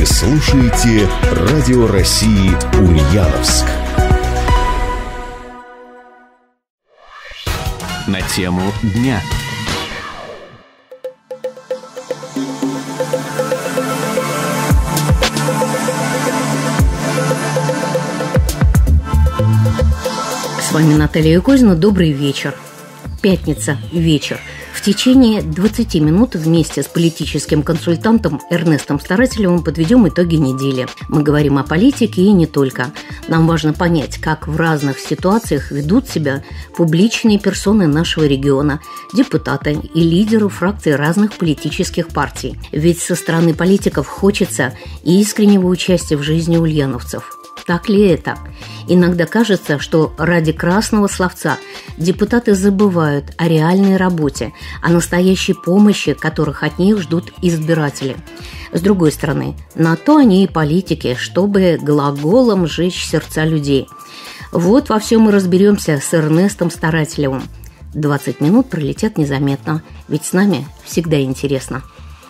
слушаете Радио России Ульяновск. На тему дня. С вами Наталья Козина. Добрый вечер. Пятница, вечер. В течение 20 минут вместе с политическим консультантом Эрнестом Старателевым подведем итоги недели. Мы говорим о политике и не только. Нам важно понять, как в разных ситуациях ведут себя публичные персоны нашего региона, депутаты и лидеры фракций разных политических партий. Ведь со стороны политиков хочется искреннего участия в жизни ульяновцев. Так ли это? Иногда кажется, что ради красного словца депутаты забывают о реальной работе, о настоящей помощи, которых от них ждут избиратели. С другой стороны, на то они и политики, чтобы глаголом сжечь сердца людей. Вот во всем мы разберемся с Эрнестом Старателевым. 20 минут пролетят незаметно, ведь с нами всегда интересно.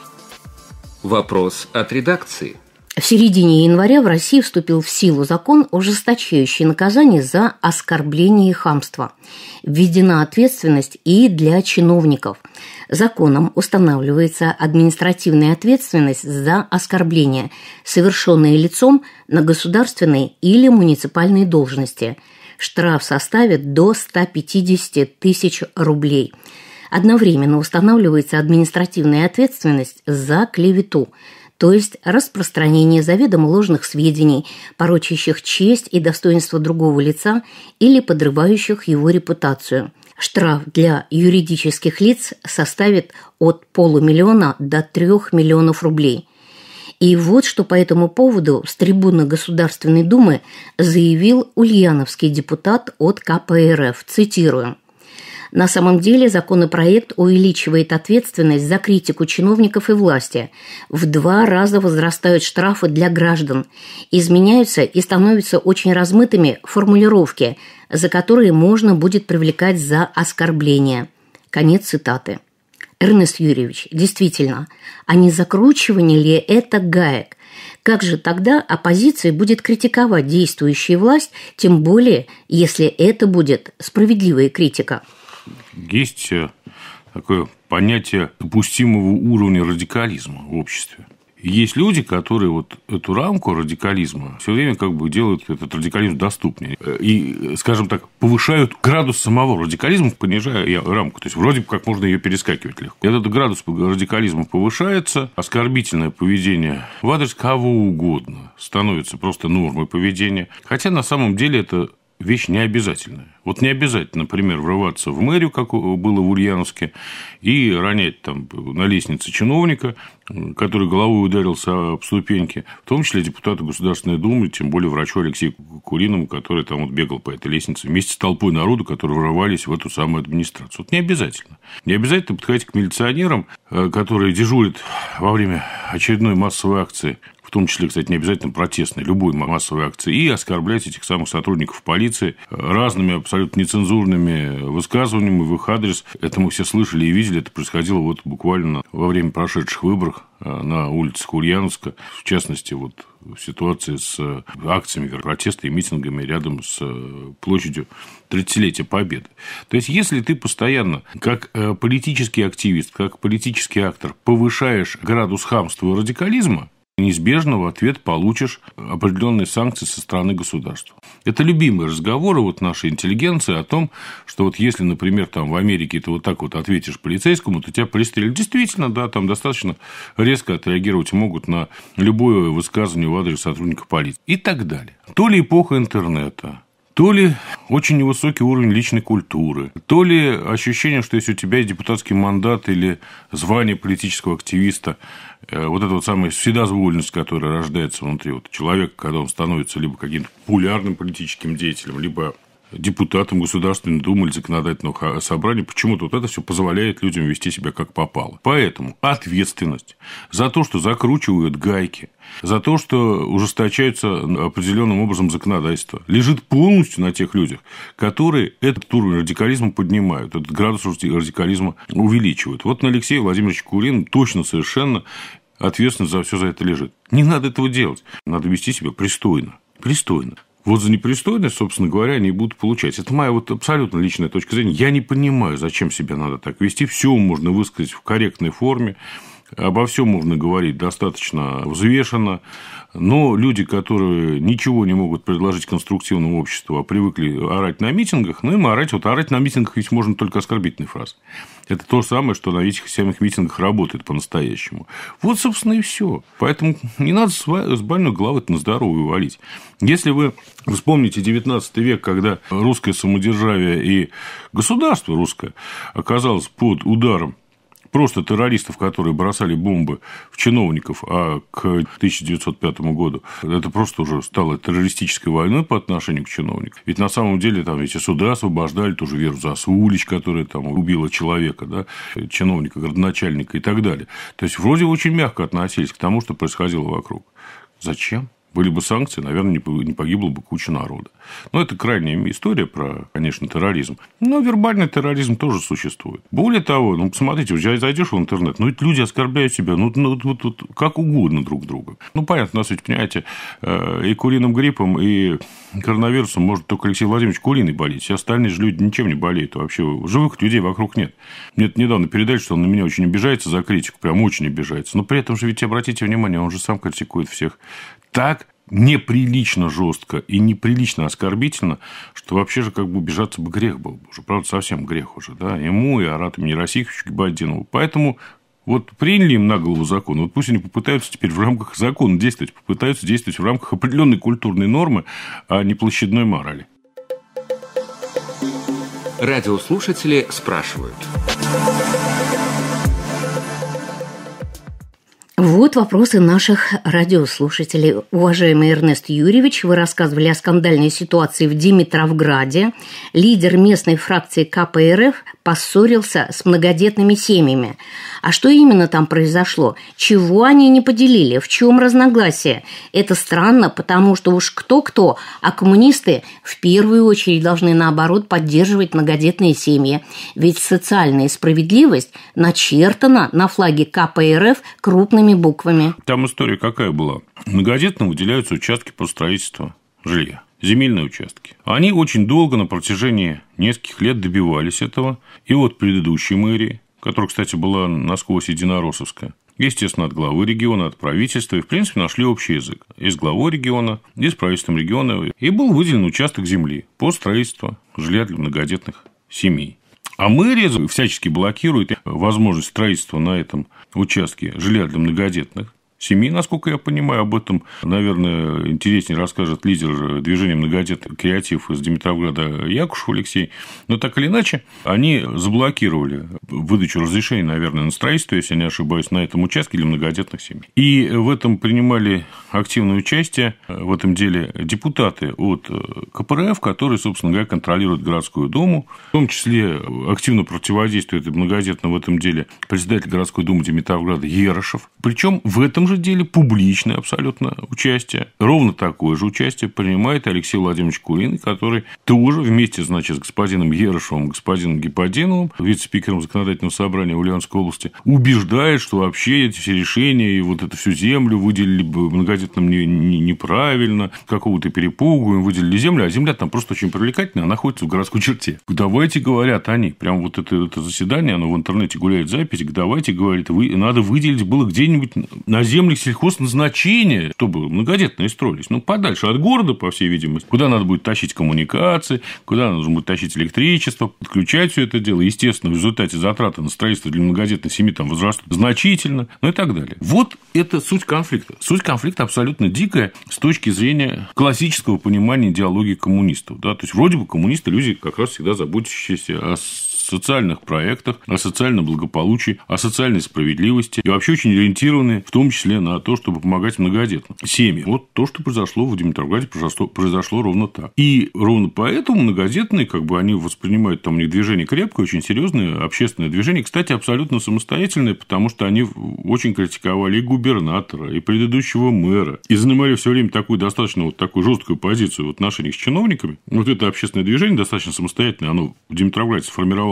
Вопрос от редакции. В середине января в России вступил в силу закон, ужесточающий наказание за оскорбление и хамство. Введена ответственность и для чиновников. Законом устанавливается административная ответственность за оскорбление, совершенное лицом на государственной или муниципальной должности. Штраф составит до 150 тысяч рублей. Одновременно устанавливается административная ответственность за клевету, то есть распространение заведомо ложных сведений, порочащих честь и достоинство другого лица или подрывающих его репутацию. Штраф для юридических лиц составит от 500 000 до 3 миллионов рублей. И вот что по этому поводу с трибуны Государственной Думы заявил ульяновский депутат от КПРФ, цитирую: «На самом деле законопроект увеличивает ответственность за критику чиновников и власти. В 2 раза возрастают штрафы для граждан. Изменяются и становятся очень размытыми формулировки, за которые можно будет привлекать за оскорбление». Конец цитаты. Эрнест Юрьевич, действительно, а не закручивание ли это гаек? Как же тогда оппозиция будет критиковать действующую власть, тем более, если это будет справедливая критика? Есть такое понятие допустимого уровня радикализма в обществе. И есть люди, которые вот эту рамку радикализма все время как бы делают этот радикализм доступнее. И, скажем так, повышают градус самого радикализма, понижая рамку. То есть, вроде бы как можно ее перескакивать легко. И этот градус радикализма повышается, оскорбительное поведение в адрес кого угодно становится просто нормой поведения. Хотя, на самом деле, это вещь не обязательная. Вот не обязательно, например, врываться в мэрию, как было в Ульяновске, и ронять там на лестнице чиновника, который головой ударился об ступеньки, в том числе депутата Государственной Думы, тем более врачу Алексею Куриному, который там вот бегал по этой лестнице вместе с толпой народу, которые врывались в эту самую администрацию. Вот не обязательно. Не обязательно подходить к милиционерам, которые дежурят во время очередной массовой акции, в том числе, кстати, не обязательно протестной, любой массовой акции, и оскорблять этих самых сотрудников полиции разными абсолютно нецензурными высказываниями в их адрес. Это мы все слышали и видели, это происходило вот буквально во время прошедших выборов на улицах Ульяновска, в частности, вот в ситуации с акциями протеста и митингами рядом с площадью 30-летия Победы. То есть, если ты постоянно, как политический активист, как политический актор, повышаешь градус хамства и радикализма, неизбежно в ответ получишь определенные санкции со стороны государства. Это любимые разговоры вот нашей интеллигенции о том, что вот если, например, там в Америке ты вот так вот ответишь полицейскому, то тебя пристрелят. Действительно, да, там достаточно резко отреагировать могут на любое высказывание в адрес сотрудников полиции и так далее. То ли эпоха интернета, то ли очень невысокий уровень личной культуры, то ли ощущение, что если у тебя есть депутатский мандат или звание политического активиста, вот эта вот самая вседозволенность, которая рождается внутри вот человека, когда он становится либо каким-то популярным политическим деятелем, либо депутатам Государственной Думы или Законодательного собрания, почему-то вот это все позволяет людям вести себя как попало. Поэтому ответственность за то, что закручивают гайки, за то, что ужесточаются определенным образом законодательство, лежит полностью на тех людях, которые этот уровень радикализма поднимают, этот градус радикализма увеличивают. Вот на Алексея Владимировича Курина точно совершенно ответственность за все за это лежит. Не надо этого делать. Надо вести себя пристойно. Пристойно. Вот за непристойность, собственно говоря, они будут получать. Это моя вот абсолютно личная точка зрения. Я не понимаю, зачем себя надо так вести. Все можно высказать в корректной форме. Обо всем можно говорить достаточно взвешенно. Но люди, которые ничего не могут предложить конструктивному обществу, а привыкли орать на митингах, им орать на митингах ведь можно только оскорбительной фразой. Это то же самое, что на этих самых митингах работает по-настоящему. Вот, собственно, и все. Поэтому не надо с больной головы на здоровую валить. Если вы вспомните 19 век, когда русское самодержавие и государство русское оказалось под ударом просто террористов, которые бросали бомбы в чиновников, а к 1905 году это просто уже стало террористической войной по отношению к чиновникам. Ведь на самом деле там эти суды освобождали ту же Веру Засулич, которая там убила человека, да, чиновника, градоначальника и так далее. То есть, вроде очень мягко относились к тому, что происходило вокруг. Зачем? Были бы санкции, наверное, не погибла бы куча народа. Но это крайняя история про, конечно, терроризм. Но вербальный терроризм тоже существует. Более того, посмотрите, зайдешь в интернет, ведь люди оскорбляют себя, как угодно друг друга. Понятно, нас ведь, понимаете, и куриным гриппом, и коронавирусом может только Алексей Владимирович Куриный болеть. Все остальные же люди ничем не болеют. Вообще живых людей вокруг нет. Мне недавно передали, что он на меня очень обижается за критику, прям очень обижается. Но при этом же ведь, обратите внимание, он же сам критикует всех так неприлично жестко и неприлично оскорбительно, что вообще же обижаться бы грех был. Уже, правда, совсем грех уже, да, ему и Арату Мирасиховичу Гибаддинову. Поэтому вот приняли им на голову закон, вот пусть они попытаются теперь в рамках закона действовать, попытаются действовать в рамках определенной культурной нормы, а не площадной морали. Радиослушатели спрашивают. Вот вопросы наших радиослушателей. Уважаемый Эрнест Юрьевич, вы рассказывали о скандальной ситуации в Димитровграде. Лидер местной фракции КПРФ поссорился с многодетными семьями. А что именно там произошло? Чего они не поделили? В чем разногласие? Это странно, потому что уж кто-кто, а коммунисты в первую очередь должны, наоборот, поддерживать многодетные семьи. Ведь социальная справедливость начертана на флаге КПРФ крупными буквами. Там история какая была? Многодетным выделяются участки под строительство жилья. Земельные участки. Они очень долго, на протяжении нескольких лет добивались этого. И от предыдущей мэрии, которая, кстати, была насквозь единороссовская, естественно, от главы региона, от правительства, и, в принципе, нашли общий язык. И с главой региона, и с правительством региона. И был выделен участок земли под строительство жилья для многодетных семей. А мэрия всячески блокирует возможность строительства на этом участке жилья для многодетных семей. Насколько я понимаю, об этом, наверное, интереснее расскажет лидер движения «Многодетный креатив» из Димитровграда Якушев Алексей. Но так или иначе, они заблокировали выдачу разрешений, наверное, на строительство, если я не ошибаюсь, на этом участке для многодетных семей. И в этом принимали активное участие, в этом деле, депутаты от КПРФ, которые, собственно говоря, контролируют городскую думу. В том числе активно противодействует многодетно в этом деле председатель городской думы Димитровграда Ерошев. Причем в этом же деле публичное абсолютно участие. Ровно такое же участие принимает Алексей Владимирович Куриный, который тоже вместе, значит, с господином Ерошевым, господином Гибаддиновым, вице-спикером законодательного собрания Ульяновской области, убеждает, что вообще эти все решения и вот эту всю землю выделили бы многодетным неправильно, какого-то перепугу, им выделили землю, а земля там просто очень привлекательная, она находится в городской черте. Давайте, говорят они, прям вот это заседание, оно в интернете гуляет запись, давайте, говорит, надо выделить было где-нибудь на землях сельхозназначения, чтобы многодетные строились, подальше от города, по всей видимости, куда надо будет тащить коммуникации, куда нужно будет тащить электричество, подключать все это дело. Естественно, в результате затраты на строительство для многодетной семьи там возрастут значительно, и так далее. Вот это суть конфликта. Суть конфликта абсолютно дикая с точки зрения классического понимания идеологии коммунистов. Да? То есть, вроде бы коммунисты люди как раз всегда заботящиеся о социальных проектах, о социальном благополучии, о социальной справедливости и вообще очень ориентированы в том числе на то, чтобы помогать многодетным семьям. Вот то, что произошло в Димитровграде, произошло ровно так. И ровно поэтому многодетные, они воспринимают, там у них движение крепкое, очень серьезное общественное движение, кстати, абсолютно самостоятельное, потому что они очень критиковали и губернатора, и предыдущего мэра, и занимали все время такую достаточно такую жесткую позицию в отношениях с чиновниками. Вот это общественное движение достаточно самостоятельное, оно в Димитровграде сформировалось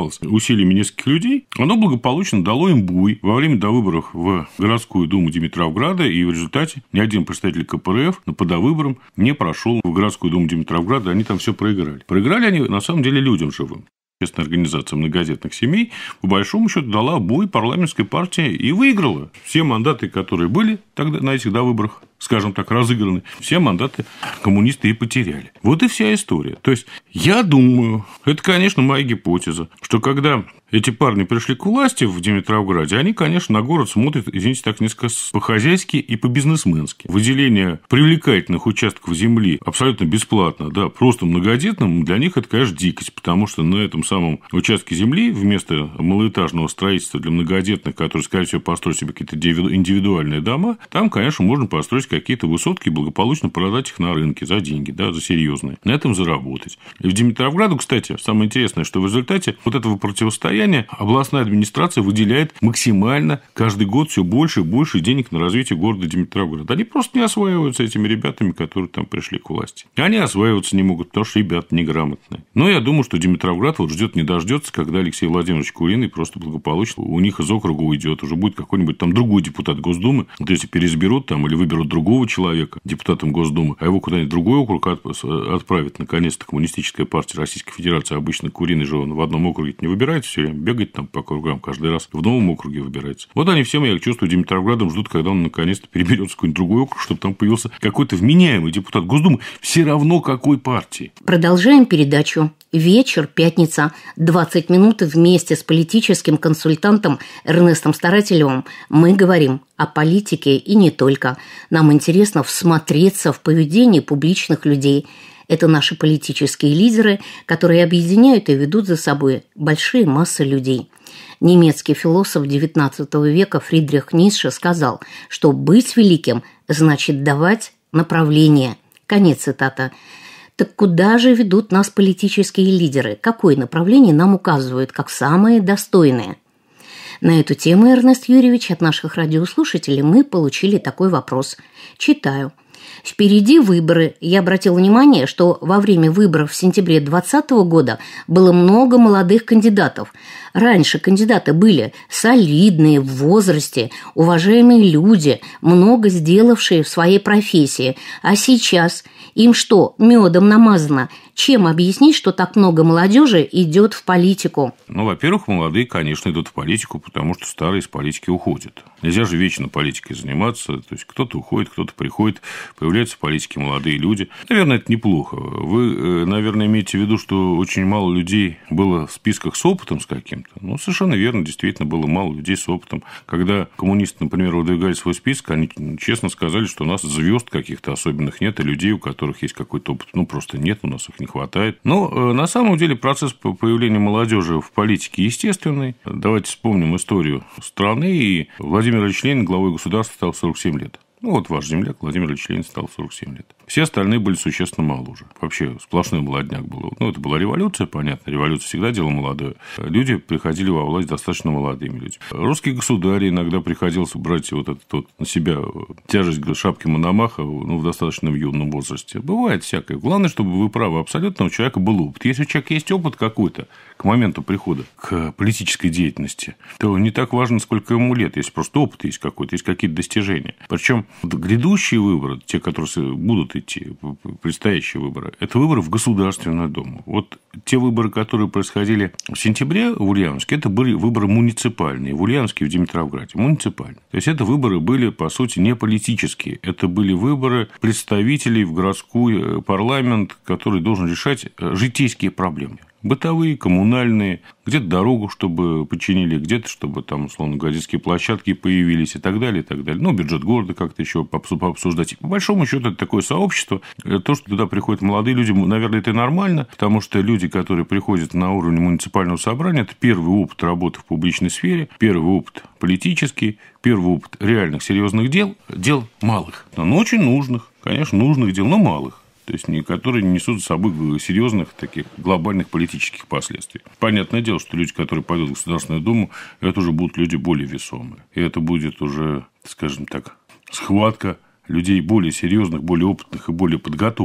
добивалось усилиями нескольких людей, оно благополучно дало им буй во время довыборов в городскую думу Димитровграда, и в результате ни один представитель КПРФ по довыборам не прошел в городскую думу Димитровграда, они там все проиграли. Проиграли они, на самом деле, людям живым. Общественная организация многодетных семей, по большому счету, дала бой парламентской партии и выиграла. Все мандаты, которые были тогда на этих довыборах, скажем так, разыграны, все мандаты коммунисты и потеряли. Вот и вся история. То есть, я думаю, это, конечно, моя гипотеза, что когда эти парни пришли к власти в Димитровграде, они, конечно, на город смотрят, извините, так несколько по-хозяйски и по-бизнесменски. Выделение привлекательных участков земли абсолютно бесплатно, да, просто многодетным, для них это, конечно, дикость, потому что на этом самом участке земли вместо малоэтажного строительства для многодетных, которые, скорее всего, построят себе какие-то индивидуальные дома, там, конечно, можно построить какие-то высотки и благополучно продать их на рынке за деньги, да, за серьезные, на этом заработать. И в Димитровграду, кстати, самое интересное, что в результате вот этого противостояния областная администрация выделяет максимально каждый год все больше и больше денег на развитие города Димитровграда. Они просто не осваиваются этими ребятами, которые там пришли к власти. Они осваиваться не могут, потому что ребята неграмотные. Но я думаю, что Димитровград вот ждет не дождется, когда Алексей Владимирович Куриный просто благополучно у них из округа уйдет. Уже будет какой-нибудь там другой депутат Госдумы. Вот если переизберут там или выберут другого человека депутатом Госдумы, а его куда-нибудь в другой округ отправит, наконец-то, Коммунистическая партия Российской Федерации. Обычно Куриный же он в одном округе не выбирается все время, бегать там по кругам каждый раз, в новом округе выбирается. Вот они всем, я чувствую, Димитровградом ждут, когда он наконец-то переберется в какой-нибудь другой округ, чтобы там появился какой-то вменяемый депутат Госдумы, все равно какой партии. Продолжаем передачу. Вечер, пятница, 20 минут вместе с политическим консультантом Эрнестом Старателевым мы говорим о политике и не только. Нам интересно всмотреться в поведение публичных людей. Это наши политические лидеры, которые объединяют и ведут за собой большие массы людей. Немецкий философ XIX века Фридрих Ницше сказал, что быть великим значит давать направление. Конец цитаты. Так куда же ведут нас политические лидеры? Какое направление нам указывают как самое достойное? На эту тему, Эрнест Юрьевич, от наших радиослушателей мы получили такой вопрос. Читаю. Впереди выборы. Я обратил внимание, что во время выборов в сентябре 2020 года было много молодых кандидатов. Раньше кандидаты были солидные, в возрасте, уважаемые люди, много сделавшие в своей профессии. А сейчас им что, медом намазано? Чем объяснить, что так много молодежи идет в политику? Ну, во-первых, молодые, конечно, идут в политику, потому что старые из политики уходят. Нельзя же вечно политикой заниматься. То есть, кто-то уходит, кто-то приходит, появляются в политике молодые люди. Наверное, это неплохо. Вы, наверное, имеете в виду, что очень мало людей было в списках с опытом с каким-то. Ну, совершенно верно, действительно, было мало людей с опытом. Когда коммунисты, например, выдвигали свой список, они честно сказали, что у нас звезд каких-то особенных нет, и людей, у которых есть какой-то опыт, ну, просто нет, у нас их не хватает. Но на самом деле процесс появления молодежи в политике естественный. Давайте вспомним историю страны. И Владимир Ильич Ленин главой государства стал в 47 лет. Ну, вот ваш земляк Владимир Ильич Ленин стал в 47 лет. Все остальные были существенно моложе. Вообще сплошной молодняк был. Ну, это была революция, понятно. Революция всегда дело молодое. Люди приходили во власть достаточно молодыми людьми. Русский государь иногда приходилось брать вот этот вот на себя тяжесть шапки Мономаха, ну, в достаточно юном возрасте. Бывает всякое. Главное, чтобы вы правы, абсолютно у человека был опыт. Если у человека есть опыт какой-то к моменту прихода к политической деятельности, то не так важно, сколько ему лет. Если просто опыт есть какой-то, есть какие-то достижения. Причем грядущие выборы, те, которые будут идти, предстоящие выборы, это выборы в Государственную Думу. Вот те выборы, которые происходили в сентябре в Ульяновске, это были выборы муниципальные. В Ульяновске и в Димитровграде. Муниципальные. То есть, это выборы были, по сути, не политические. Это были выборы представителей в городской парламент, который должен решать житейские проблемы. Бытовые, коммунальные, где-то дорогу, чтобы починили, где-то, чтобы там, условно говоря, детские площадки появились и так далее, и так далее. Ну, бюджет города как-то еще пообсуждать. И по большому счету, это такое сообщество. То, что туда приходят молодые люди, наверное, это и нормально, потому что люди, которые приходят на уровне муниципального собрания, это первый опыт работы в публичной сфере, первый опыт политический, первый опыт реальных серьезных дел малых, но очень нужных, конечно, нужных дел, но малых. То есть, которые не несут за собой серьезных таких глобальных политических последствий. Понятное дело, что люди, которые пойдут в Государственную Думу, это уже будут люди более весомые. И это будет уже, скажем так, схватка людей более серьезных, более опытных и более подготовленных.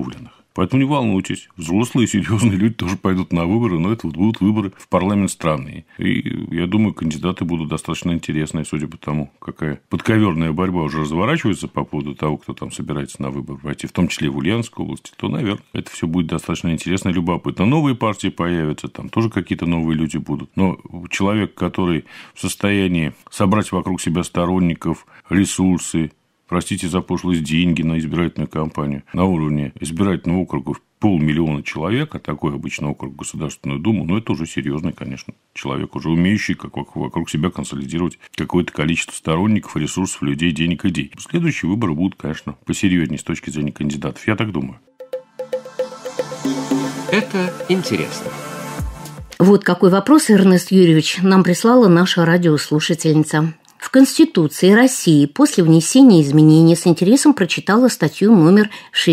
Поэтому не волнуйтесь. Взрослые, серьезные люди тоже пойдут на выборы, но это вот будут выборы в парламент страны. И я думаю, кандидаты будут достаточно интересные, судя по тому, какая подковерная борьба уже разворачивается по поводу того, кто там собирается на выборы пойти, в том числе и в Ульяновской области, то, наверное, это все будет достаточно интересно и любопытно. Новые партии появятся, там тоже какие-то новые люди будут. Но человек, который в состоянии собрать вокруг себя сторонников, ресурсы, простите за пошлость, деньги на избирательную кампанию на уровне избирательного округа в 500 000 человек, а такой обычно округ в Государственную Думу, но это уже серьезный, конечно, человек, уже умеющий вокруг себя консолидировать какое-то количество сторонников, ресурсов, людей, денег, идей. Следующие выборы будут, конечно, посерьезнее с точки зрения кандидатов. Я так думаю. Это интересно. Вот какой вопрос, Эрнест Юрьевич, нам прислала наша радиослушательница. В Конституции России после внесения изменений с интересом прочитала статью номер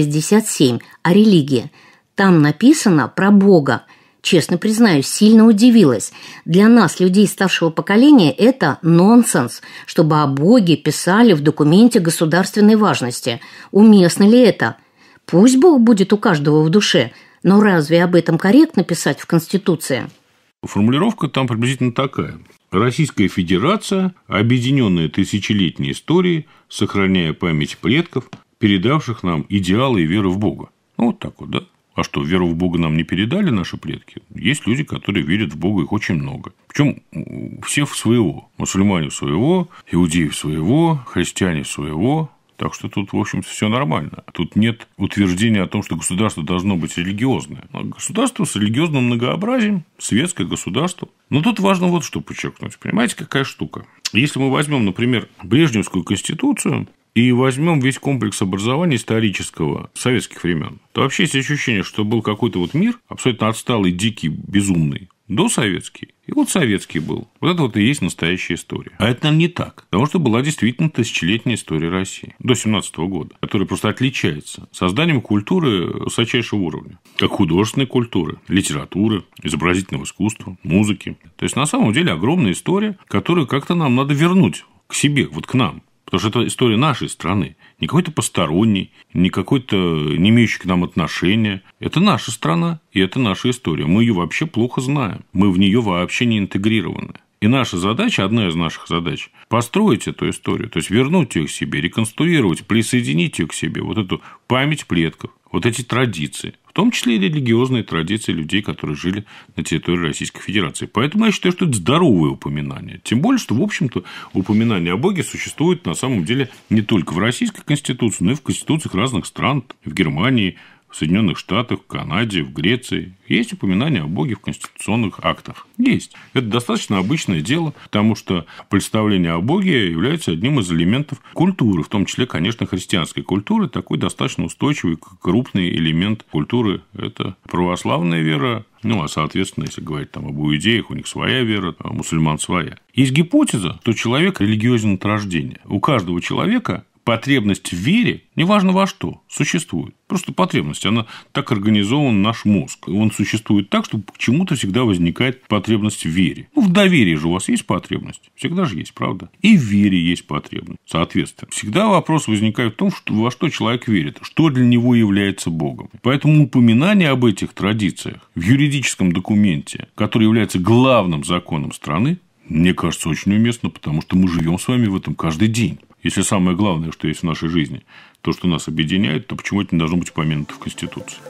67 о религии. Там написано про Бога. Честно признаюсь, сильно удивилась. Для нас, людей старшего поколения, это нонсенс, чтобы о Боге писали в документе государственной важности. Уместно ли это? Пусть Бог будет у каждого в душе, но разве об этом корректно писать в Конституции? Формулировка там приблизительно такая. Российская Федерация, объединенная тысячелетней историей, сохраняя память предков, передавших нам идеалы и веру в Бога. Ну, вот так вот, да? А что, веру в Бога нам не передали наши предки? Есть люди, которые верят в Бога, их очень много. Причем все в своего. Мусульмане в своего, иудеи в своего, христиане в своего. Так что тут, в общем, все нормально. Тут нет утверждения о том, что государство должно быть религиозное. Государство с религиозным многообразием, светское государство. Но тут важно вот что подчеркнуть. Понимаете, какая штука? Если мы возьмем, например, Брежневскую конституцию и возьмем весь комплекс образования исторического советских времен, то вообще есть ощущение, что был какой-то вот мир абсолютно отсталый, дикий, безумный, досоветский, и вот советский был. Вот это вот и есть настоящая история. А это, наверное, не так. Потому что была действительно тысячелетняя история России до 17 года, которая просто отличается созданием культуры высочайшего уровня. Как художественной культуры, литературы, изобразительного искусства, музыки. То есть, на самом деле, огромная история, которую как-то нам надо вернуть к себе, вот к нам. Потому что это история нашей страны. Не какой-то посторонний, не какой-то не имеющий к нам отношения. Это наша страна, и это наша история. Мы ее вообще плохо знаем. Мы в нее вообще не интегрированы. И наша задача, одна из наших задач, построить эту историю, то есть вернуть ее к себе, реконструировать, присоединить ее к себе, вот эту память предков, вот эти традиции, в том числе и религиозные традиции людей, которые жили на территории Российской Федерации. Поэтому я считаю, что это здоровое упоминание. Тем более, что, в общем-то, упоминание о Боге существует на самом деле не только в Российской Конституции, но и в конституциях разных стран, в Германии, в Соединенных Штатах, в Канаде, в Греции. Есть упоминание о Боге в конституционных актах. Есть. Это достаточно обычное дело, потому что представление о Боге является одним из элементов культуры, в том числе, конечно, христианской культуры. Такой достаточно устойчивый, крупный элемент культуры – это православная вера. Ну, а, соответственно, если говорить там об иудеях, у них своя вера, а у мусульман своя. Есть гипотеза, что человек религиозен от рождения. У каждого человека потребность в вере, неважно во что, существует. Просто потребность, она так организован наш мозг. И он существует так, что почему-то всегда возникает потребность в вере. Ну, в доверии же у вас есть потребность. Всегда же есть, правда? И в вере есть потребность. Соответственно, всегда вопрос возникает в том, во что человек верит, что для него является Богом. Поэтому упоминание об этих традициях в юридическом документе, который является главным законом страны, мне кажется, очень уместно, потому что мы живем с вами в этом каждый день. Если самое главное, что есть в нашей жизни, то, что нас объединяет, то почему это не должно быть упомянуто в Конституции?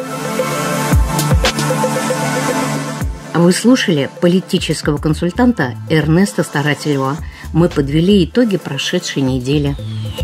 Вы слушали политического консультанта Эрнеста Старателева. Мы подвели итоги прошедшей недели.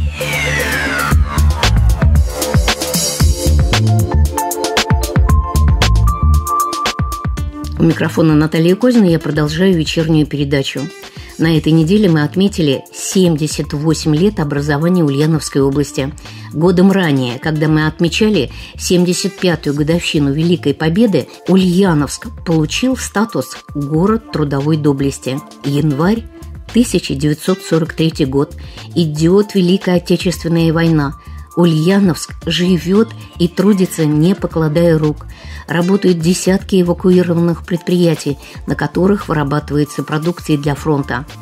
У микрофона Наталья Козина, я продолжаю вечернюю передачу. На этой неделе мы отметили 78 лет образования Ульяновской области. Годом ранее, когда мы отмечали 75-ю годовщину Великой Победы, Ульяновск получил статус «Город трудовой доблести». Январь 1943 год. Идет Великая Отечественная война. Ульяновск живет и трудится, не покладая рук. Работают десятки эвакуированных предприятий, на которых вырабатывается продукция для фронта.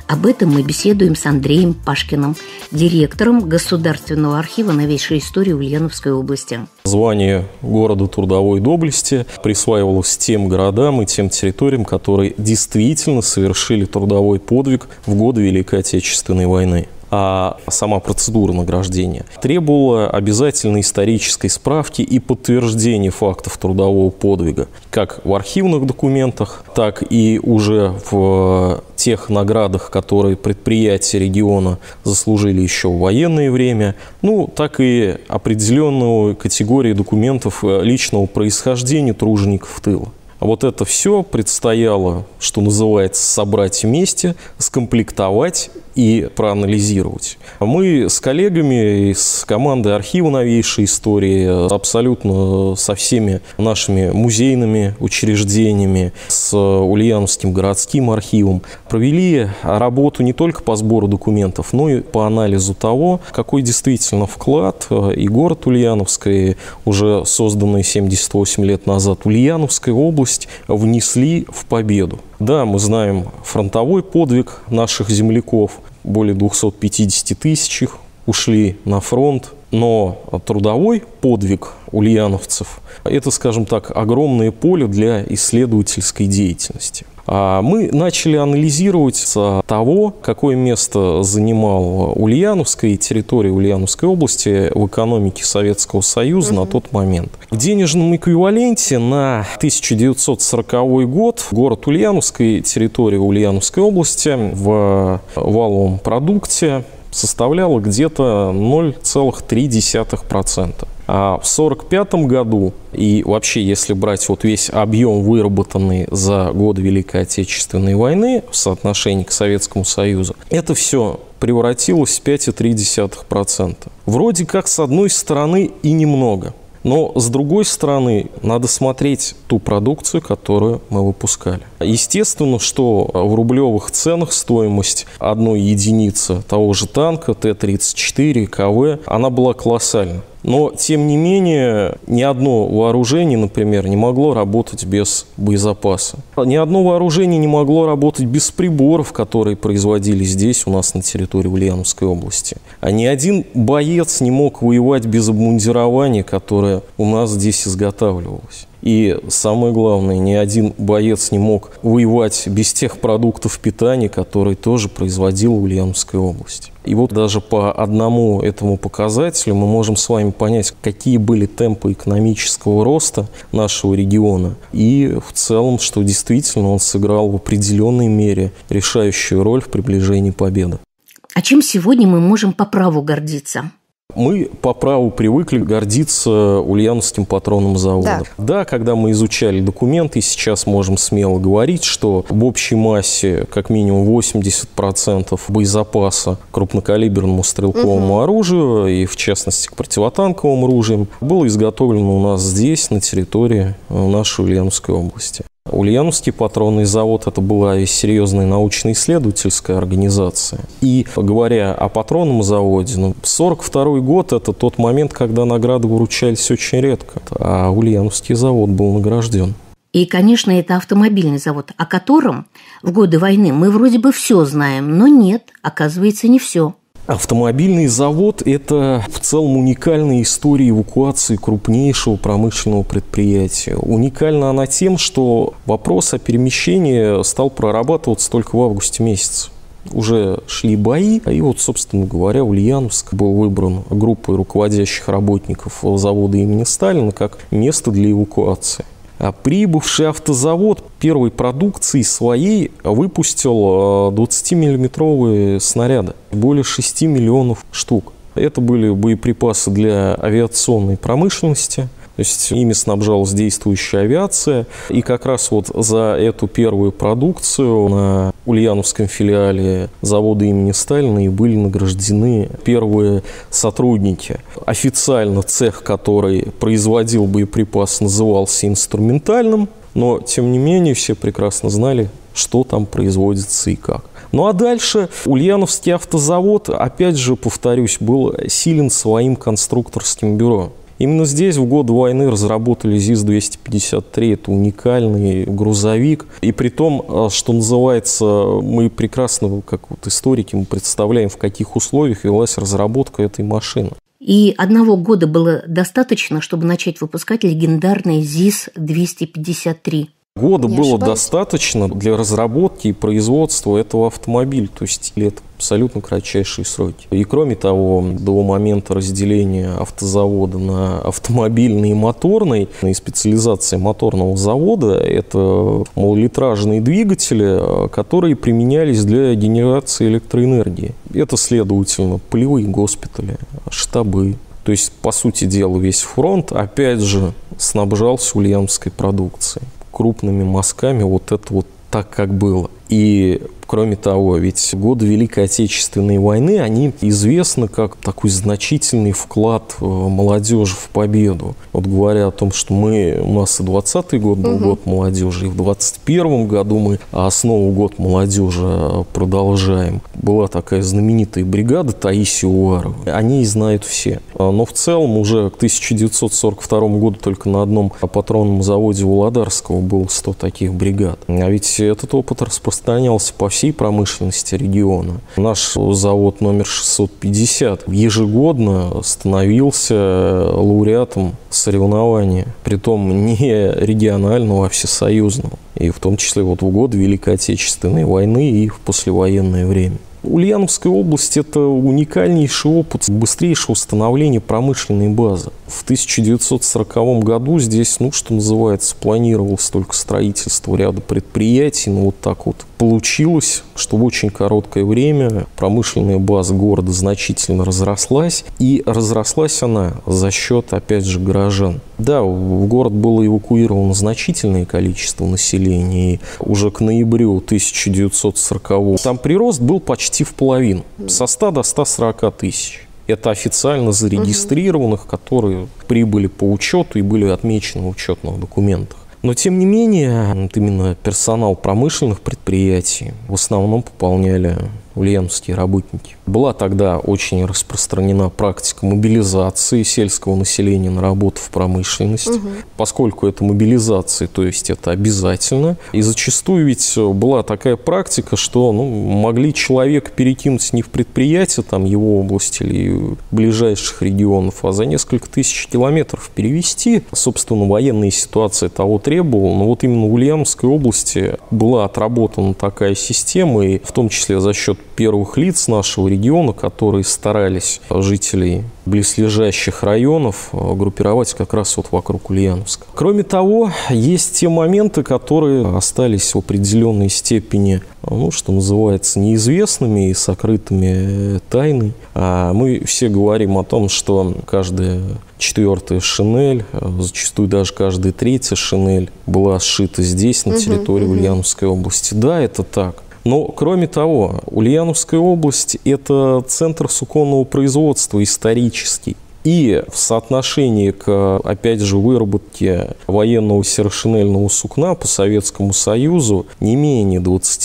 Об этом мы беседуем с Андреем Пашкиным, директором Государственного архива новейшей истории Ульяновской области. Звание города трудовой доблести присваивалось тем городам и тем территориям, которые действительно совершили трудовой подвиг в годы Великой Отечественной войны. А сама процедура награждения требовала обязательной исторической справки и подтверждения фактов трудового подвига, как в архивных документах, так и уже в тех наградах, которые предприятия региона заслужили еще в военное время, так и определенную категорию документов личного происхождения тружеников тыла. А вот это все предстояло, что называется, собрать вместе, скомплектовать и проанализировать. Мы с коллегами из команды архива новейшей истории, абсолютно со всеми нашими музейными учреждениями, с Ульяновским городским архивом провели работу не только по сбору документов, но и по анализу того, какой действительно вклад и город Ульяновск, уже созданный 78 лет назад, Ульяновская область внесли в победу. Да, мы знаем фронтовой подвиг наших земляков, более 250 тысяч их ушли на фронт, но трудовой подвиг ульяновцев – это, скажем так, огромное поле для исследовательской деятельности. Мы начали анализировать с того, какое место занимал Ульяновская и территория Ульяновской области в экономике Советского Союза на тот момент. В денежном эквиваленте на 1940 год город Ульяновск и территория Ульяновской области в валовом продукте составляла где-то 0,3%. А в 1945 году, и вообще, если брать весь объем, выработанный за годы Великой Отечественной войны в соотношении к Советскому Союзу, это все превратилось в 5,3%. Вроде как, с одной стороны, и немного. Но, с другой стороны, надо смотреть ту продукцию, которую мы выпускали. Естественно, что в рублевых ценах стоимость одной единицы того же танка Т-34 КВ, она была колоссальна. Но, тем не менее, ни одно вооружение, например, не могло работать без боезапаса. Ни одно вооружение не могло работать без приборов, которые производились здесь, у нас на территории Ульяновской области. А ни один боец не мог воевать без обмундирования, которое у нас здесь изготавливалось. И самое главное, ни один боец не мог воевать без тех продуктов питания, которые тоже производила Ульяновская область. И вот даже по одному этому показателю мы можем с вами понять, какие были темпы экономического роста нашего региона. И в целом, что действительно он сыграл в определенной мере решающую роль в приближении победы. А чем сегодня мы можем по праву гордиться? Мы по праву привыкли гордиться Ульяновским патронным заводом. Да, когда мы изучали документы, сейчас можем смело говорить, что в общей массе как минимум 80% боезапаса к крупнокалиберному стрелковому оружию и, в частности, к противотанковым оружиям было изготовлено у нас здесь, на территории нашей Ульяновской области. Ульяновский патронный завод – это была и серьезная научно-исследовательская организация. И говоря о патронном заводе, 1942 год – это тот момент, когда награды вручались очень редко, а Ульяновский завод был награжден. И, конечно, это автомобильный завод, о котором в годы войны мы вроде бы все знаем, но нет, оказывается, не все. Автомобильный завод – это в целом уникальная история эвакуации крупнейшего промышленного предприятия. Уникальна она тем, что вопрос о перемещении стал прорабатываться только в августе месяце. Уже шли бои, и собственно говоря, Ульяновск был выбран группой руководящих работников завода имени Сталина как место для эвакуации. А прибывший автозавод первой продукции своей выпустил 20-миллиметровые снаряды, более 6 миллионов штук. Это были боеприпасы для авиационной промышленности, то есть ими снабжалась действующая авиация. И как раз за эту первую продукцию на Ульяновском филиале завода имени Сталина и были награждены первые сотрудники. Официально цех, который производил боеприпас, назывался инструментальным, но тем не менее все прекрасно знали, что там производится и как. Ну а дальше Ульяновский автозавод, опять же, повторюсь, был силен своим конструкторским бюро. Именно здесь в год войны разработали ЗИС-253. Это уникальный грузовик. И при том, что называется, мы прекрасно, как вот историки, мы представляем, в каких условиях велась разработка этой машины. И 1 года было достаточно, чтобы начать выпускать легендарный ЗИС-253. Года было достаточно для разработки и производства этого автомобиля, то есть это абсолютно кратчайшие сроки. И кроме того, до момента разделения автозавода на автомобильный и моторный, и специализация моторного завода, это малолитражные двигатели, которые применялись для генерации электроэнергии. Это, следовательно, полевые госпитали, штабы. То есть, по сути дела, весь фронт, опять же, снабжался ульяновской продукцией. Крупными мазками вот это вот так, как было. И, кроме того, ведь годы Великой Отечественной войны, они известны как такой значительный вклад молодежи в победу. Вот говоря о том, что у нас и 20-й год был год молодежи, и в 21-м году мы основу год молодежи продолжаем. Была такая знаменитая бригада Таисии Уваровой. О ней знают все. Но в целом уже к 1942 году только на одном патронном заводе Володарского было 100 таких бригад. А ведь этот опыт распространялся по всей промышленности региона. Наш завод номер 650 ежегодно становился лауреатом соревнования, притом не регионального, а всесоюзного. И в том числе вот в годы Великой Отечественной войны и в послевоенное время. Ульяновская область – это уникальнейший опыт быстрейшего становления промышленной базы. В 1940 году здесь, что называется, планировалось только строительство ряда предприятий, но вот так вот получилось, что в очень короткое время промышленная база города значительно разрослась, и разрослась она за счет, опять же, горожан. Да, в город было эвакуировано значительное количество населения, и уже к ноябрю 1940-го там прирост был почти в половину, со 100 до 140 тысяч. Это официально зарегистрированных, которые прибыли по учету и были отмечены в учетных документах. Но, тем не менее, именно персонал промышленных предприятий в основном пополняли ульяновские работники. Была тогда очень распространена практика мобилизации сельского населения на работу в промышленность. Поскольку это мобилизация, то есть это обязательно. И зачастую ведь была такая практика, что могли человека перекинуть не в предприятие его области или ближайших регионов, а за несколько тысяч километров перевести. Собственно, военная ситуация того требовала. Но вот именно в Ульяновской области была отработана такая система, и в том числе за счет первых лиц нашего региона, которые старались жителей близлежащих районов группировать как раз вот вокруг Ульяновска. Кроме того, есть те моменты, которые остались в определенной степени, что называется, неизвестными и сокрытыми тайной. Мы все говорим о том, что каждая 4-я шинель, зачастую даже каждая 3-я шинель была сшита здесь, на территории Ульяновской области. Да, это так. Но, кроме того, Ульяновская область – это центр суконного производства исторический. И в соотношении к, опять же, выработке военного серошинельного сукна по Советскому Союзу не менее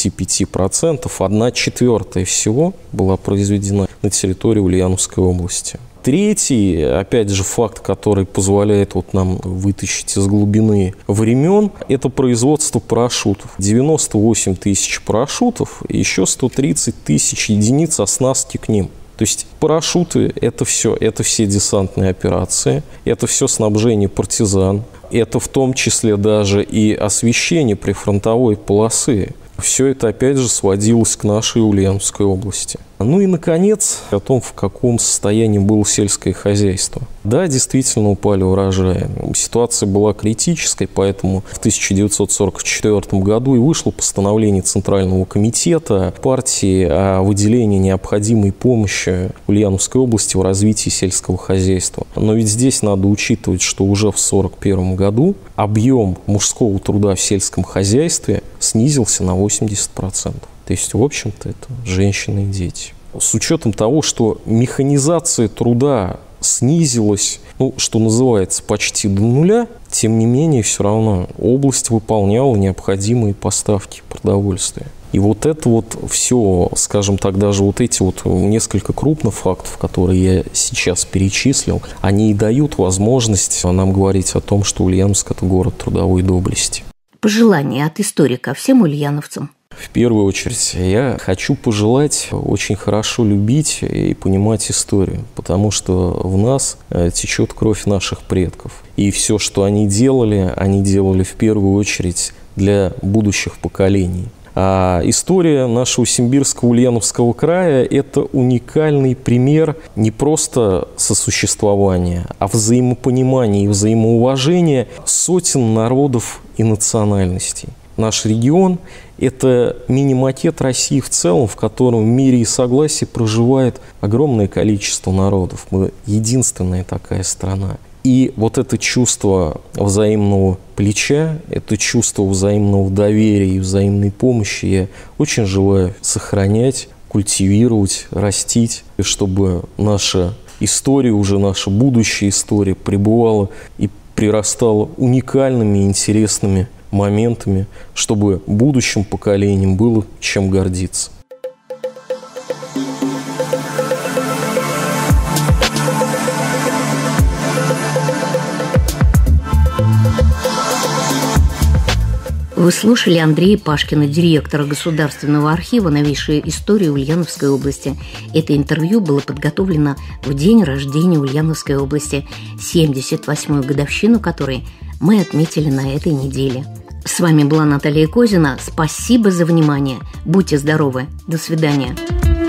25%, 1/4 всего была произведена на территории Ульяновской области. Третий, опять же, факт, который позволяет нам вытащить из глубины времен, это производство парашютов. 98 тысяч парашютов и еще 130 тысяч единиц оснастки к ним. То есть парашюты – это все десантные операции, это все снабжение партизан, это в том числе даже и освещение прифронтовой полосы. Все это, опять же, сводилось к нашей Ульяновской области. И, наконец, о том, в каком состоянии было сельское хозяйство. Да, действительно упали урожаи. Ситуация была критической, поэтому в 1944 году и вышло постановление Центрального комитета партии о выделении необходимой помощи Ульяновской области в развитии сельского хозяйства. Но ведь здесь надо учитывать, что уже в 1941 году объем мужского труда в сельском хозяйстве снизился на 80%. То есть, в общем-то, это женщины и дети. С учетом того, что механизация труда снизилась, что называется, почти до нуля, тем не менее, все равно область выполняла необходимые поставки продовольствия. И вот это вот все, скажем так, даже вот эти вот несколько крупных фактов, которые я сейчас перечислил, они и дают возможность нам говорить о том, что Ульяновск – это город трудовой доблести. Пожелания от историка всем ульяновцам. В первую очередь, я хочу пожелать очень хорошо любить и понимать историю, потому что в нас течет кровь наших предков. И все, что они делали в первую очередь для будущих поколений. А история нашего Симбирского Ульяновского края – это уникальный пример не просто сосуществования, а взаимопонимания и взаимоуважения сотен народов и национальностей. Наш регион – это мини-макет России в целом, в котором в мире и согласии проживает огромное количество народов. Мы единственная такая страна. И вот это чувство взаимного плеча, это чувство взаимного доверия и взаимной помощи я очень желаю сохранять, культивировать, растить, чтобы наша история, уже наша будущая история пребывала и прирастала уникальными и интересными моментами, чтобы будущим поколениям было чем гордиться. Вы слушали Андрея Пашкина, директора Государственного архива «Новейшая история Ульяновской области». Это интервью было подготовлено в день рождения Ульяновской области, 78-ю годовщину которой мы отметили на этой неделе. С вами была Наталья Козина. Спасибо за внимание. Будьте здоровы. До свидания.